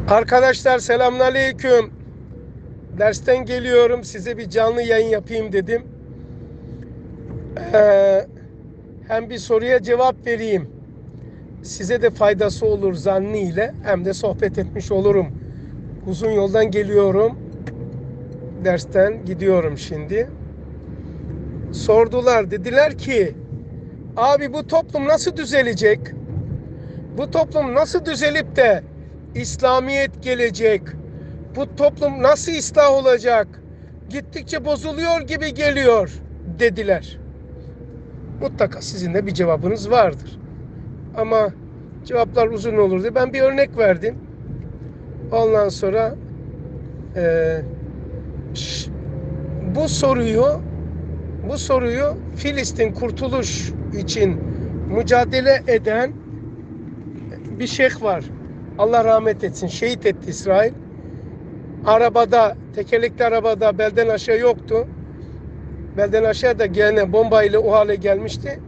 Arkadaşlar selamünaleyküm. Dersten geliyorum. Size bir canlı yayın yapayım dedim. Ee, Hem bir soruya cevap vereyim. Size de faydası olur zannıyla, hem de sohbet etmiş olurum. Uzun yoldan geliyorum. Dersten gidiyorum şimdi. Sordular, dediler ki abi bu toplum nasıl düzelecek? Bu toplum nasıl düzelip de İslamiyet gelecek? Bu toplum nasıl ıslah olacak? Gittikçe bozuluyor gibi geliyor dediler. Mutlaka sizin de bir cevabınız vardır. Ama cevaplar uzun olur diye ben bir örnek verdim. Ondan sonra e, bu soruyu Filistin kurtuluş için mücadele eden bir şeyh var. Allah rahmet etsin. Şehit etti İsrail. Tekerlekli arabada belden aşağı yoktu. Belden aşağı da gene bombayla o hale gelmişti.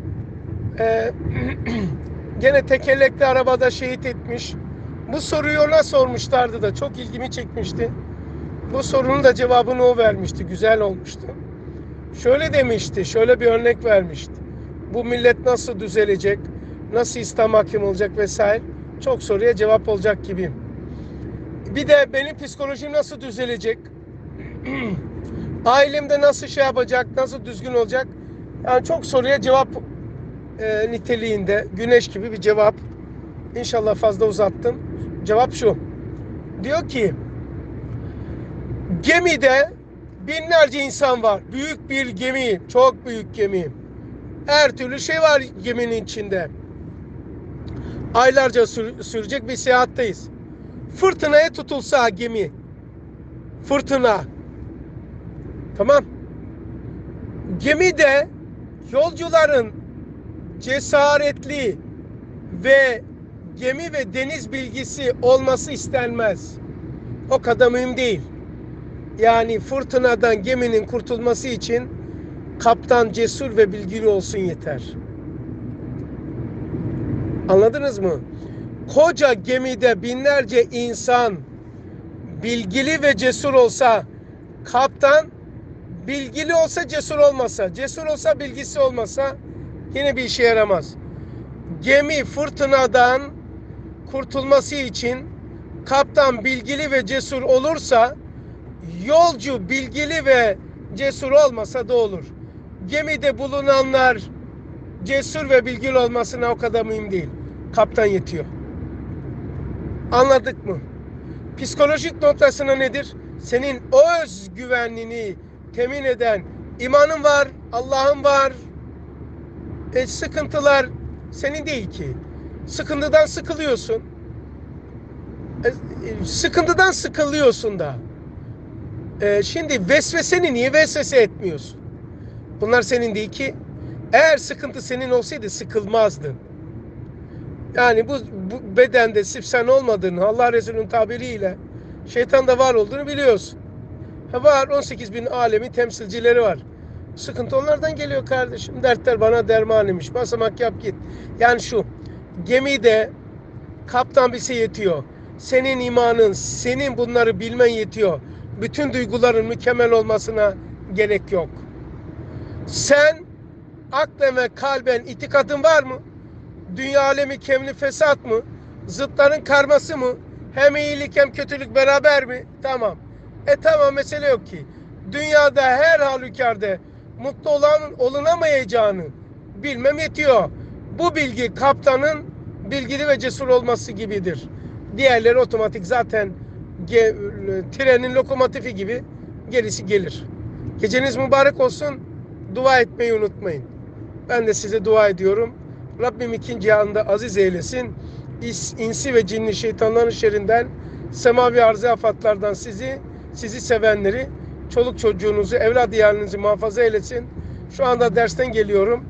Gene tekerlekli arabada şehit etmiş. Bu soruyu ona sormuşlardı da çok ilgimi çekmişti. Bu sorunun da cevabını o vermişti. Güzel olmuştu. Şöyle demişti, şöyle bir örnek vermişti. Bu millet nasıl düzelecek, nasıl İslam hakim olacak vesaire. Çok soruya cevap olacak gibi. Bir de benim psikolojim nasıl düzelecek? Ailemde nasıl şey yapacak, nasıl düzgün olacak? Yani çok soruya cevap niteliğinde, güneş gibi bir cevap. İnşallah fazla uzattım. Cevap şu. Diyor ki, gemide binlerce insan var. Büyük bir gemi, çok büyük gemi. Her türlü şey var geminin içinde. Aylarca sürecek bir seyahatteyiz. Fırtınaya tutulsa gemi, fırtına, tamam. Gemide yolcuların cesaretli ve gemi ve deniz bilgisi olması istenmez. O kadar mühim değil. Yani fırtınadan geminin kurtulması için kaptan cesur ve bilgili olsun yeter. Anladınız mı? Koca gemide binlerce insan bilgili ve cesur olsa, kaptan bilgili olsa cesur olmasa, cesur olsa bilgisi olmasa yine bir işe yaramaz. Gemi fırtınadan kurtulması için kaptan bilgili ve cesur olursa, yolcu bilgili ve cesur olmasa da olur. Gemide bulunanlar cesur ve bilgili olmasına o kadar mühim değil. Kaptan yetiyor. Anladık mı? Psikolojik noktasına nedir? Senin özgüvenliğini temin eden imanın var, Allah'ın var. Sıkıntılar senin değil ki. Sıkıntıdan sıkılıyorsun. Sıkıntıdan sıkılıyorsun da. Şimdi vesveseni niye vesvese etmiyorsun? Bunlar senin değil ki. Eğer sıkıntı senin olsaydı sıkılmazdın. Yani bu bedende sırf sen olmadığını, Allah Resulü'nün tabiriyle şeytanda var olduğunu biliyorsun. Var 18 bin alemin temsilcileri var. Sıkıntı onlardan geliyor kardeşim. Dertler bana derman imiş. Basamak yap git. Yani şu gemide kaptan bilse yetiyor. Senin imanın, senin bunları bilmen yetiyor. Bütün duyguların mükemmel olmasına gerek yok. Sen aklen ve kalben itikadın var mı? Dünya alemi kemli fesat mı? Zıtların karması mı? Hem iyilik hem kötülük beraber mi? Tamam. Tamam, mesele yok ki. Dünyada her halükarda mutlu olunamayacağını bilmem yetiyor. Bu bilgi kaptanın bilgili ve cesur olması gibidir. Diğerleri otomatik zaten trenin lokomotifi gibi gerisi gelir. Geceniz mübarek olsun. Dua etmeyi unutmayın. Ben de size dua ediyorum. Rabbim ikinci cihanında aziz eylesin. İnsi ve cinli şeytanların şerrinden, semavi arzi afatlardan sizi sevenleri, çoluk çocuğunuzu, evlat iyalinizi muhafaza eylesin. Şu anda dersten geliyorum.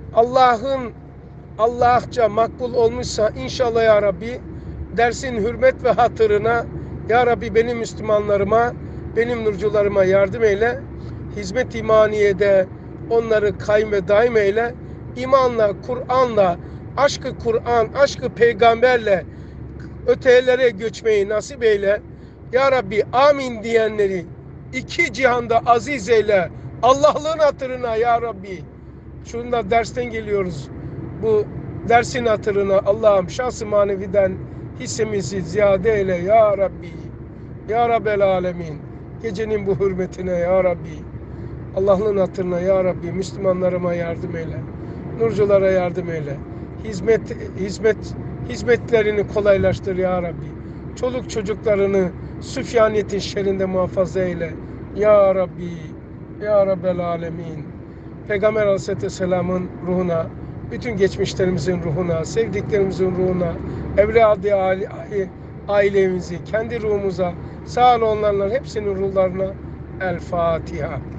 Allah'ça makbul olmuşsa inşallah ya Rabbi, dersin hürmet ve hatırına ya Rabbi benim Müslümanlarıma, benim nurcularıma yardım eyle. Hizmet imaniyede onları kaym ve daim eyle. İmanla, Kur'an'la, aşkı Kur'an, aşkı peygamberle ötelere göçmeyi nasip eyle. Ya Rabbi amin diyenleri iki cihanda aziz eyle. Allah'lığın hatırına ya Rabbi. Şunda dersten geliyoruz. Bu dersin hatırına Allah'ım şahs-ı maneviden hissemizi ziyade eyle ya Rabbi. Ya Rabbel alemin. Gecenin bu hürmetine ya Rabbi. Allah'ın hatırına ya Rabbi Müslümanlarıma yardım eyle. Nurculara yardım eyle. Hizmetlerini kolaylaştır ya Rabbi. Çoluk çocuklarını süfyaniyetin şerrinde muhafaza eyle. Ya Rabbi. Ya Rabbel alemin. Peygamber Aleyhisselam'ın ruhuna, bütün geçmişlerimizin ruhuna, sevdiklerimizin ruhuna, evladı ailemizi, kendi ruhumuza, sağ ol onların hepsinin ruhlarına El Fatiha.